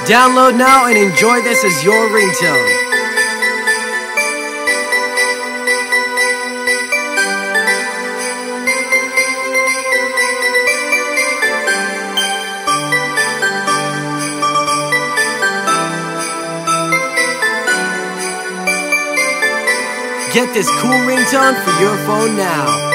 Download now and enjoy this as your ringtone. Get this cool ringtone for your phone now.